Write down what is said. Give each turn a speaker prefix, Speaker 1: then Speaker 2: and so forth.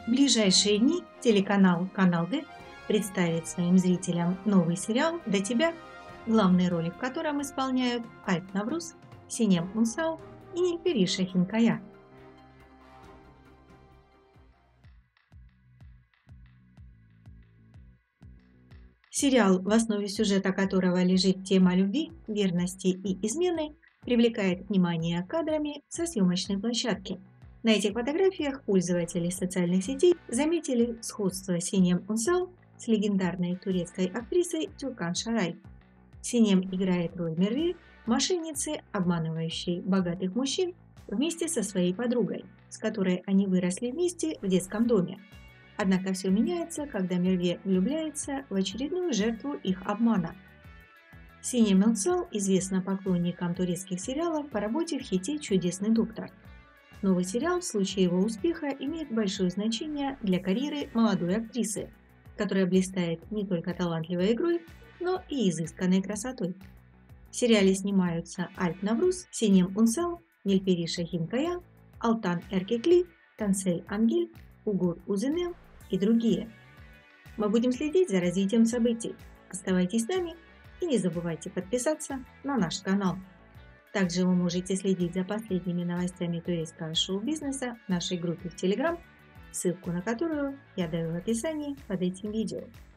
Speaker 1: В ближайшие дни телеканал Канал Д представит своим зрителям новый сериал «До тебя», главные роли в котором исполняют Альп Навруз, Синем Унсал и Нильпери Хинкая. Сериал, в основе сюжета которого лежит тема любви, верности и измены, привлекает внимание кадрами со съемочной площадки. На этих фотографиях пользователи социальных сетей заметили сходство Синем Унсал с легендарной турецкой актрисой Тюркан Шарай. Синем играет роль Мерве, мошенницы, обманывающей богатых мужчин вместе со своей подругой, с которой они выросли вместе в детском доме. Однако все меняется, когда Мерве влюбляется в очередную жертву их обмана. Синем Унсал известна поклонникам турецких сериалов по работе в хите «Чудесный доктор». Новый сериал в случае его успеха имеет большое значение для карьеры молодой актрисы, которая блистает не только талантливой игрой, но и изысканной красотой. В сериале снимаются Альп Навруз, Синем Унсал, Нильпери Хинкая, Алтан Эркекли, Тансель Ангель, Угур Узенел и другие. Мы будем следить за развитием событий. Оставайтесь с нами и не забывайте подписаться на наш канал. Также вы можете следить за последними новостями турецкого шоу-бизнеса в нашей группе в Telegram, ссылку на которую я даю в описании под этим видео.